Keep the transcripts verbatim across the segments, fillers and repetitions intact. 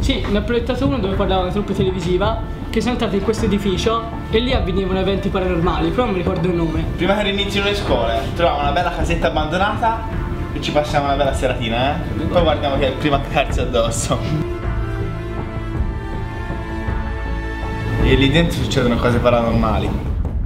Sì, ne ho proiettato uno dove parlava una troupe televisiva che sono entrati in questo edificio e lì avvenivano eventi paranormali, però non mi ricordo il nome. Prima che rinizino le scuole, troviamo una bella casetta abbandonata e ci passiamo una bella seratina, eh? Poi guardiamo che è il primo a cagarsi addosso. E lì dentro succedono cose paranormali.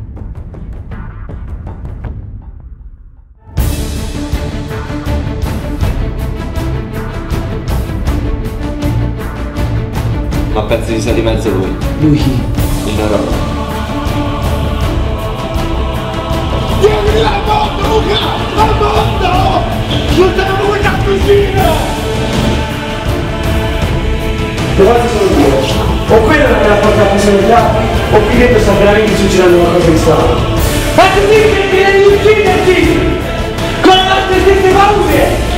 Ma penso ci sia di mezzo lui. Lui chi? Il loro. Tieni la moto, Luca! La moto! Non te la vuoi da cucina! Trovate solo due. O quella non è la porta possibilità, o qui dentro sta veramente succedendo qualcosa di strano. Ma tu dici che devi ucciderti! Con le nostre stesse paure!